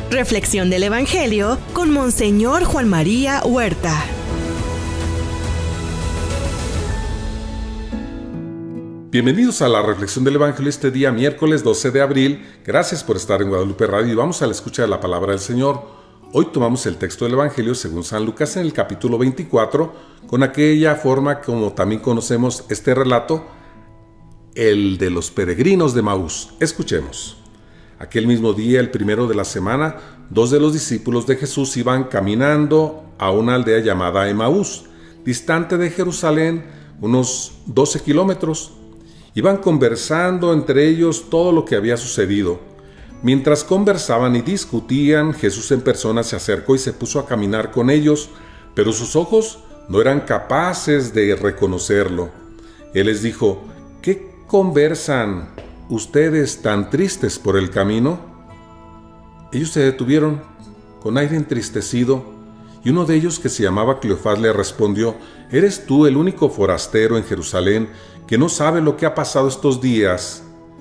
Reflexión del Evangelio con Monseñor Juan María Huerta. Bienvenidos a la Reflexión del Evangelio este día, miércoles 12 de abril. Gracias por estar en Guadalupe Radio y vamos a la escucha de la palabra del Señor. Hoy tomamos el texto del Evangelio según San Lucas en el capítulo 24, con aquella forma como también conocemos este relato, el de los peregrinos de Emaús. Escuchemos. Aquel mismo día, el primero de la semana, dos de los discípulos de Jesús iban caminando a una aldea llamada Emaús, distante de Jerusalén unos 12 kilómetros. Iban conversando entre ellos todo lo que había sucedido. Mientras conversaban y discutían, Jesús en persona se acercó y se puso a caminar con ellos, pero sus ojos no eran capaces de reconocerlo. Él les dijo: ¿qué conversan ustedes tan tristes por el camino? Ellos se detuvieron con aire entristecido, y uno de ellos, que se llamaba Cleofás, le respondió: ¿eres tú el único forastero en Jerusalén que no sabe lo que ha pasado estos días?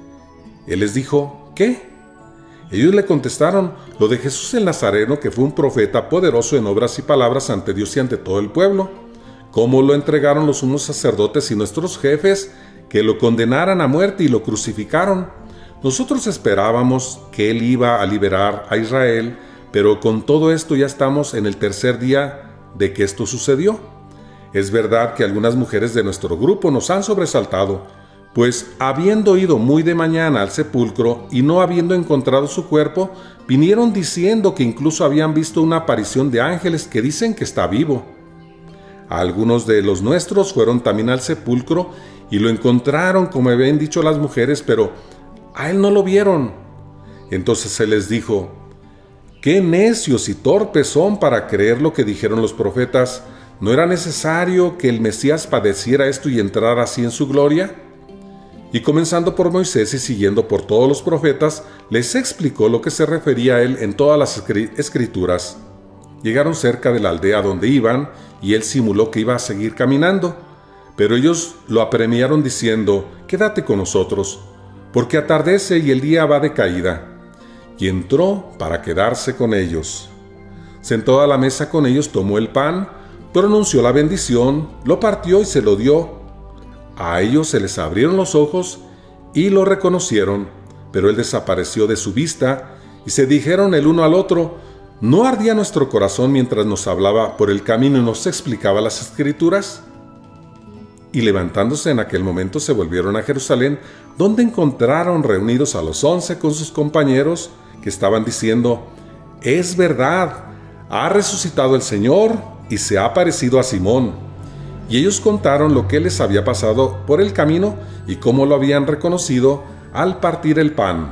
Él les dijo: ¿qué? Ellos le contestaron: lo de Jesús el Nazareno, que fue un profeta poderoso en obras y palabras ante Dios y ante todo el pueblo. Cómo lo entregaron los sumos sacerdotes y nuestros jefes, que lo condenaran a muerte y lo crucificaron. Nosotros esperábamos que él iba a liberar a Israel, pero con todo esto ya estamos en el tercer día de que esto sucedió. Es verdad que algunas mujeres de nuestro grupo nos han sobresaltado, pues habiendo ido muy de mañana al sepulcro y no habiendo encontrado su cuerpo, vinieron diciendo que incluso habían visto una aparición de ángeles que dicen que está vivo. Algunos de los nuestros fueron también al sepulcro y lo encontraron como habían dicho las mujeres, pero a él no lo vieron. Entonces se les dijo: ¡qué necios y torpes son para creer lo que dijeron los profetas! ¿No era necesario que el Mesías padeciera esto y entrara así en su gloria? Y comenzando por Moisés y siguiendo por todos los profetas, les explicó lo que se refería a él en todas las escrituras. Llegaron cerca de la aldea donde iban, y él simuló que iba a seguir caminando. Pero ellos lo apremiaron diciendo: quédate con nosotros, porque atardece y el día va de caída. Y entró para quedarse con ellos. Sentado a la mesa con ellos, tomó el pan, pronunció la bendición, lo partió y se lo dio. A ellos se les abrieron los ojos y lo reconocieron, pero él desapareció de su vista, y se dijeron el uno al otro: ¿no ardía nuestro corazón mientras nos hablaba por el camino y nos explicaba las escrituras? Y levantándose en aquel momento se volvieron a Jerusalén, donde encontraron reunidos a los 11 con sus compañeros, que estaban diciendo: es verdad, ha resucitado el Señor y se ha aparecido a Simón. Y ellos contaron lo que les había pasado por el camino y cómo lo habían reconocido al partir el pan.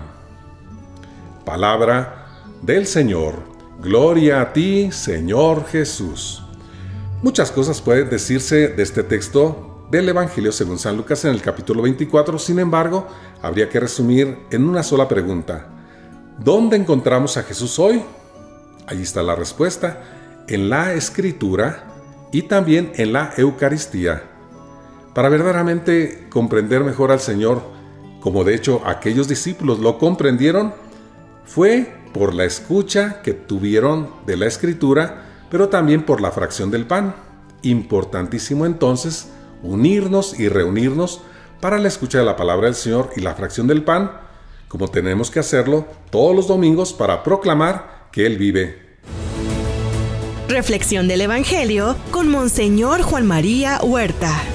Palabra del Señor. Gloria a ti, Señor Jesús. Muchas cosas pueden decirse de este texto del Evangelio según San Lucas en el capítulo 24, sin embargo, habría que resumir en una sola pregunta: ¿dónde encontramos a Jesús hoy? Allí está la respuesta: en la Escritura y también en la Eucaristía. Para verdaderamente comprender mejor al Señor, como de hecho aquellos discípulos lo comprendieron, fue por la escucha que tuvieron de la Escritura, pero también por la fracción del pan. Importantísimo entonces unirnos y reunirnos para la escucha de la palabra del Señor y la fracción del pan, como tenemos que hacerlo todos los domingos para proclamar que Él vive. Reflexión del Evangelio con Monseñor Juan María Huerta.